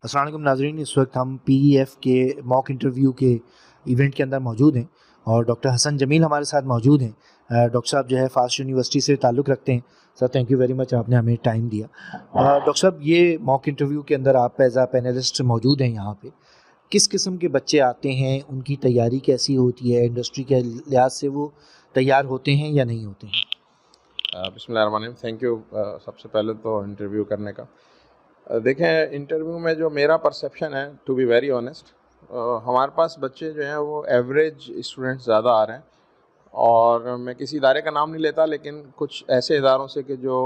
अस्सलाम वालेकुम नाज़रीन, इस वक्त हम PEF के मॉक इंटरव्यू के इवेंट के अंदर मौजूद हैं और डॉक्टर हसन जमील हमारे साथ मौजूद हैं। डॉक्टर साहब जो है फास्ट यूनिवर्सिटी से ताल्लुक़ रखते हैं। Sir thank you very much, आपने हमें टाइम दिया। डॉक्टर साहब, ये मॉक इंटरव्यू के अंदर आप एज आ पैनलिस्ट मौजूद हैं यहाँ पे। किस किस्म के बच्चे आते हैं, उनकी तैयारी कैसी होती है, इंडस्ट्री के लिहाज से वो तैयार होते हैं या नहीं होते हैं? बिस्मिल्लाहिर्रहमानिर्रहीम, थैंक यू सबसे पहले तो इंटरव्यू करने का। देखें, इंटरव्यू में जो मेरा परसेप्शन है, टू बी वेरी ऑनेस्ट, हमारे पास बच्चे जो हैं वो एवरेज स्टूडेंट्स ज़्यादा आ रहे हैं। और मैं किसी इदारे का नाम नहीं लेता, लेकिन कुछ ऐसे इदारों से कि जो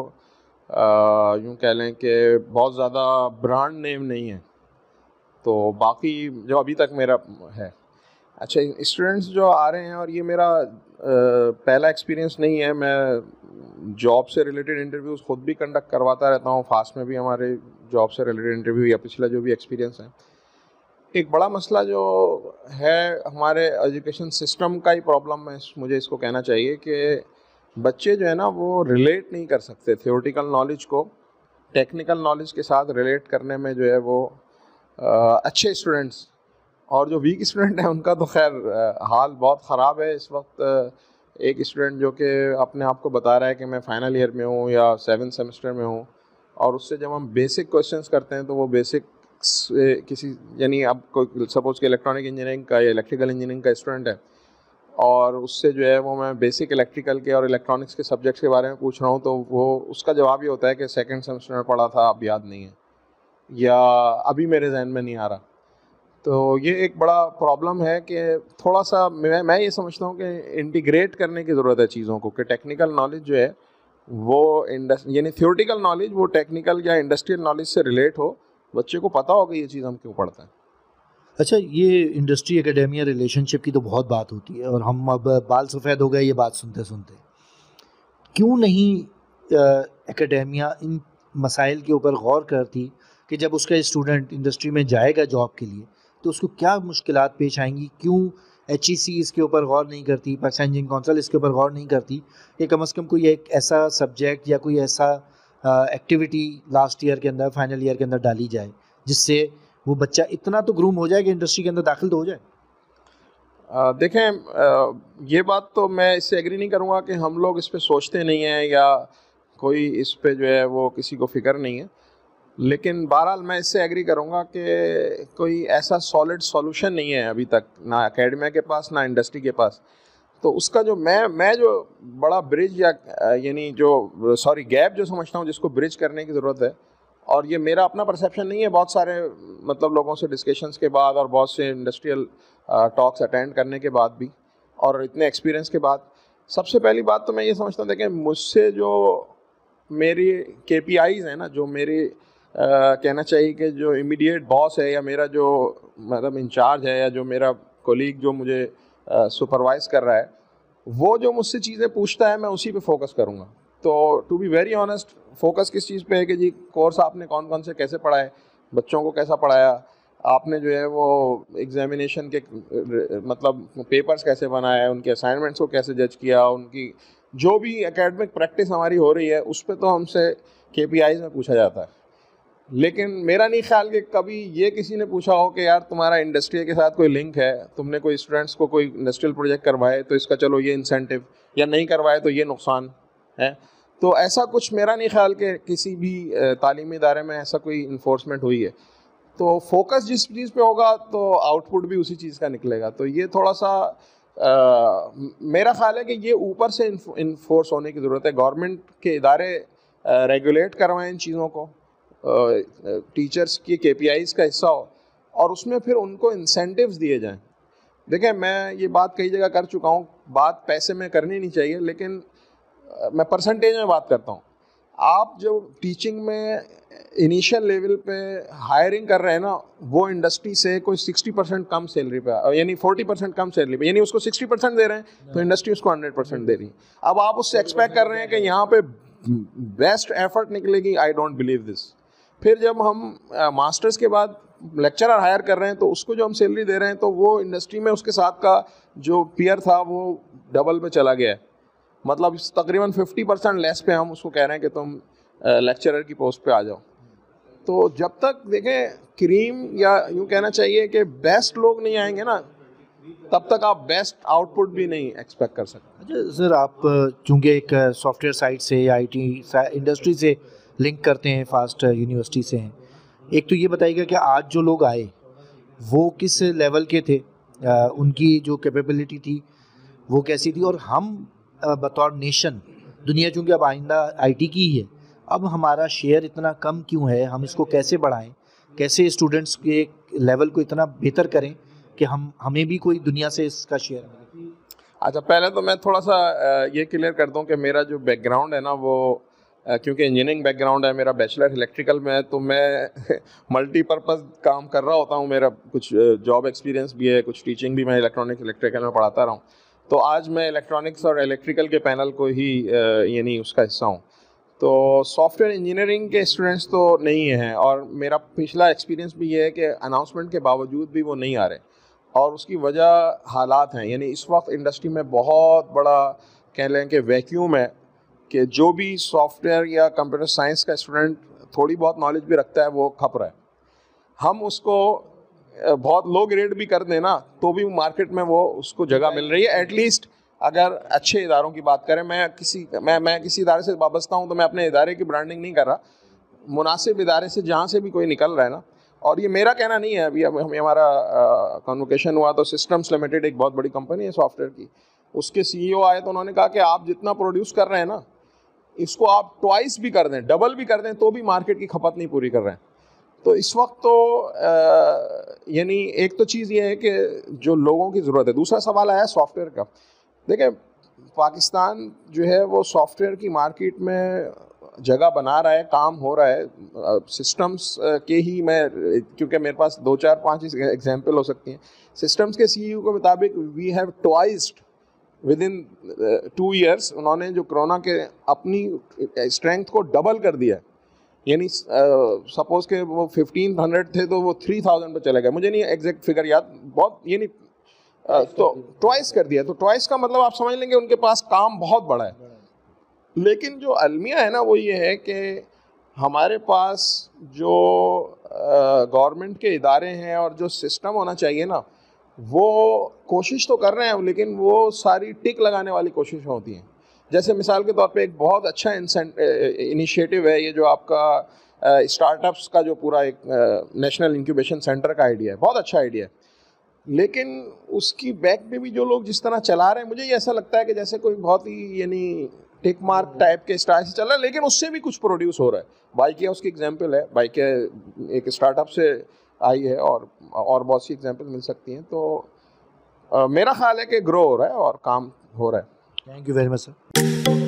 यूँ कह लें कि बहुत ज़्यादा ब्रांड नेम नहीं है। तो बाकी जो अभी तक मेरा है, अच्छा, स्टूडेंट्स जो आ रहे हैं, और ये मेरा पहला एक्सपीरियंस नहीं है। मैं जॉब से रिलेटेड इंटरव्यूज़ खुद भी कंडक्ट करवाता रहता हूँ। फास्ट में भी हमारे जॉब से रिलेटेड इंटरव्यू या पिछला जो भी एक्सपीरियंस है। एक बड़ा मसला जो है हमारे एजुकेशन सिस्टम का ही प्रॉब्लम है, मुझे इसको कहना चाहिए कि बच्चे जो है ना वो रिलेट नहीं कर सकते थियोरेटिकल नॉलेज को टेक्निकल नॉलेज के साथ रिलेट करने में। जो है वो अच्छे स्टूडेंट्स और जो वीक स्टूडेंट हैं उनका तो खैर हाल बहुत ख़राब है इस वक्त। एक स्टूडेंट जो कि अपने आप को बता रहा है कि मैं फ़ाइनल ईयर में हूँ या 7th सेमेस्टर में हूँ, और उससे जब हम बेसिक क्वेश्चंस करते हैं तो वो बेसिक किसी, यानी अब कोई सपोज़ कि इलेक्ट्रॉनिक इंजीनियरिंग का या इलेक्ट्रिकल इंजीनियरिंग का स्टूडेंट है, और उससे जो है वो मैं बेसिक इलेक्ट्रिकल के और इलेक्ट्रॉनिक्स के सब्जेक्ट्स के बारे में पूछ रहा हूँ, तो वो उसका जवाब ये होता है कि 2nd सेमेस्टर में पढ़ा था, अब याद नहीं है, या अभी मेरे जहन में नहीं आ रहा। तो ये एक बड़ा प्रॉब्लम है कि थोड़ा सा मैं ये समझता हूँ कि इंटीग्रेट करने की ज़रूरत है चीज़ों को, कि टेक्निकल नॉलेज जो है वो यानी थियोरेटिकल नॉलेज वो टेक्निकल या इंडस्ट्रियल नॉलेज से रिलेट हो, बच्चे को पता हो कि ये चीज़ हम क्यों पढ़ते हैं। अच्छा, ये इंडस्ट्री एकेडेमिया रिलेशनशिप की तो बहुत बात होती है और हम अब बाल सफ़ेद हो गए ये बात सुनते सुनते। क्यों नहीं एकेडेमिया इन मसाइल के ऊपर गौर करती कि जब उसका स्टूडेंट इंडस्ट्री में जाएगा जॉब के लिए तो उसको क्या मुश्किलात पेश आएंगी? क्यों HEC इसके ऊपर गौर नहीं करती, पाकिस्तान इंजीनियरिंग काउंसिल इसके ऊपर गौर नहीं करती कि कम से कम कोई एक ऐसा सब्जेक्ट या कोई ऐसा एक्टिविटी लास्ट ईयर के अंदर, फाइनल ईयर के अंदर डाली जाए जिससे वो बच्चा इतना तो ग्रूम हो जाए कि इंडस्ट्री के अंदर दाखिल तो हो जाए? देखें, ये बात तो मैं इससे एग्री नहीं करूँगा कि हम लोग इस पे सोचते नहीं हैं या कोई इस पे जो है वो किसी को फिक्र नहीं है, लेकिन बहरहाल मैं इससे एग्री करूँगा कि कोई ऐसा सॉलिड सॉल्यूशन नहीं है अभी तक, ना एकेडमिया के पास ना इंडस्ट्री के पास। तो उसका जो मैं जो बड़ा ब्रिज या यानी जो गैप जो समझता हूँ जिसको ब्रिज करने की ज़रूरत है, और ये मेरा अपना परसेप्शन नहीं है, बहुत सारे मतलब लोगों से डिस्कशंस के बाद और बहुत से इंडस्ट्रियल टॉक्स अटेंड करने के बाद भी और इतने एक्सपीरियंस के बाद, सबसे पहली बात तो मैं ये समझता हूँ, देखें, मुझसे जो मेरी KPIs हैं ना, जो मेरी कहना चाहिए कि जो इमीडिएट बॉस है या मेरा जो मतलब इंचार्ज है या जो मेरा कोलीग जो मुझे सुपरवाइज़ कर रहा है, वो जो मुझसे चीज़ें पूछता है मैं उसी पे फोकस करूँगा। तो to be very honest, focus किस चीज़ पे है कि जी कोर्स आपने कौन कौन से कैसे पढ़ाए, बच्चों को कैसा पढ़ाया आपने, जो है वो एग्जामिनेशन के मतलब पेपर्स कैसे बनाए, उनके असाइनमेंट्स को कैसे जज किया, उनकी जो भी एकेडमिक प्रैक्टिस हमारी हो रही है उस पर तो हमसे KPIs में पूछा जाता है। लेकिन मेरा नहीं ख्याल कि कभी ये किसी ने पूछा हो कि यार तुम्हारा इंडस्ट्री के साथ कोई लिंक है, तुमने कोई स्टूडेंट्स को कोई इंडस्ट्रियल प्रोजेक्ट करवाए तो इसका चलो ये इंसेंटिव, या नहीं करवाए तो ये नुकसान है। तो ऐसा कुछ मेरा नहीं ख्याल कि किसी भी तालीमी इदारे में ऐसा कोई इन्फोर्समेंट हुई है। तो फोकस जिस चीज़ पे होगा तो आउटपुट भी उसी चीज़ का निकलेगा। तो ये थोड़ा सा मेरा ख्याल है कि ये ऊपर से इन्फोर्स होने की ज़रूरत है। गवर्नमेंट के इदारे रेगुलेट करवाएं इन चीज़ों को, टीचर्स की KPIs का हिस्सा हो और उसमें फिर उनको इंसेंटिव्स दिए जाएं। देखें, मैं ये बात कई जगह कर चुका हूँ, बात पैसे में करनी नहीं चाहिए, लेकिन मैं परसेंटेज में बात करता हूँ। आप जो टीचिंग में इनिशियल लेवल पे हायरिंग कर रहे हैं ना, वो इंडस्ट्री से कोई 60% कम सैलरी पे, यानी 40% कम सैलरी पे, यानी उसको 60% दे रहे हैं तो इंडस्ट्री उसको 100% दे रही है। अब आप उससे एक्सपेक्ट कर रहे हैं कि यहाँ पे बेस्ट एफर्ट निकलेगी, आई डोंट बिलीव दिस। फिर जब हम मास्टर्स के बाद लेक्चरर हायर कर रहे हैं तो उसको जो हम सैलरी दे रहे हैं तो वो इंडस्ट्री में उसके साथ का जो पीयर था वो डबल पे चला गया है। मतलब तकरीबन 50% लेस पे हम उसको कह रहे हैं कि तुम लेक्चरर की पोस्ट पे आ जाओ। तो जब तक देखें क्रीम या यूँ कहना चाहिए कि बेस्ट लोग नहीं आएंगे ना, तब तक आप बेस्ट आउटपुट भी नहीं एक्सपेक्ट कर सकते। अच्छा सर, आप चूँकि एक सॉफ्टवेयर साइट से या IT इंडस्ट्री से लिंक करते हैं, फास्ट यूनिवर्सिटी से हैं, एक तो ये बताइएगा कि आज जो लोग आए वो किस लेवल के थे, उनकी जो कैपेबिलिटी थी वो कैसी थी, और हम बतौर नेशन, दुनिया चूँकि अब आइंदा IT की ही है, अब हमारा शेयर इतना कम क्यों है, हम इसको कैसे बढ़ाएं, कैसे स्टूडेंट्स के लेवल को इतना बेहतर करें कि हमें भी कोई दुनिया से इसका शेयर मिले। अच्छा, पहले तो मैं थोड़ा सा ये क्लियर कर दूं कि मेरा जो बैकग्राउंड है ना वो क्योंकि इंजीनियरिंग बैकग्राउंड है, मेरा बैचलर इलेक्ट्रिकल में है, तो मैं मल्टीपर्पज़ काम कर रहा होता हूं। मेरा कुछ जॉब एक्सपीरियंस भी है, कुछ टीचिंग भी मैं इलेक्ट्रिकल में पढ़ाता रहा हूं। तो आज मैं इलेक्ट्रॉनिक्स और इलेक्ट्रिकल के पैनल को ही यानी उसका हिस्सा हूँ। तो सॉफ्टवेयर इंजीनियरिंग के स्टूडेंट्स तो नहीं हैं, और मेरा पिछला एक्सपीरियंस भी ये है कि अनाउंसमेंट के बावजूद भी वो नहीं आ रहे, और उसकी वजह हालात हैं। यानी इस वक्त इंडस्ट्री में बहुत बड़ा कह लें कि वैक्यूम है कि जो भी सॉफ्टवेयर या कंप्यूटर साइंस का स्टूडेंट थोड़ी बहुत नॉलेज भी रखता है वो खप रहा है। हम उसको बहुत लो ग्रेड भी कर दें ना तो भी मार्केट में वो उसको जगह मिल रही है। एटलीस्ट अगर अच्छे इदारों की बात करें, मैं किसी इदारे से वाबस्ता हूँ तो मैं अपने इदारे की ब्रांडिंग नहीं कर रहा, मुनासिब इदारे से जहाँ से भी कोई निकल रहा है ना, और ये मेरा कहना नहीं है। अभी हमारा कन्वोकेशन हुआ तो सिस्टम्स लिमिटेड एक बहुत बड़ी कंपनी है सॉफ्टवेयर की, उसके CEO आए तो उन्होंने कहा कि आप जितना प्रोड्यूस कर रहे हैं ना, इसको आप ट्वाइस भी कर दें, डबल भी कर दें, तो भी मार्केट की खपत नहीं पूरी कर रहे हैं। तो इस वक्त तो यानी एक तो चीज़ ये है कि जो लोगों की ज़रूरत है। दूसरा सवाल आया सॉफ्टवेयर का। देखिए, पाकिस्तान जो है वो सॉफ्टवेयर की मार्केट में जगह बना रहा है, काम हो रहा है। सिस्टम्स के ही मैं, क्योंकि मेरे पास 2 4 5 एग्जाम्पल हो सकती हैं। सिस्टम्स के CEO के मुताबिक we have twiced within 2 years। उन्होंने जो कोरोना के अपनी स्ट्रेंथ को डबल कर दिया। यानी सपोज के वो 1500 थे तो वो 3000 पे चले गए। मुझे नहीं एग्जैक्ट फिगर याद, बहुत यानी तो ट्वाइस कर दिया। तो ट्वाइस का मतलब आप समझ लेंगे उनके पास काम बहुत बड़ा है। लेकिन जो अलमिया है ना वो ये है कि हमारे पास जो गवर्नमेंट के इदारे हैं और जो सिस्टम होना चाहिए ना, वो कोशिश तो कर रहे हैं, लेकिन वो सारी टिक लगाने वाली कोशिश होती हैं। जैसे मिसाल के तौर पे एक बहुत अच्छा इनिशिएटिव है ये जो आपका स्टार्टअप्स का जो पूरा एक नेशनल इंक्यूबेशन सेंटर का आइडिया है, बहुत अच्छा आइडिया है। लेकिन उसकी बैक में भी जो लोग जिस तरह चला रहे हैं, मुझे ये ऐसा लगता है कि जैसे कोई बहुत ही यानी टिक मार्क टाइप के स्टाइल से चल रहा है, लेकिन उससे भी कुछ प्रोड्यूस हो रहा है। बाइकिया उसकी एग्जांपल है, बाइकिया एक स्टार्टअप से आई है, और बहुत सी एग्जांपल मिल सकती हैं। तो मेरा ख्याल है कि ग्रो हो रहा है और काम हो रहा है। Thank you very much sir.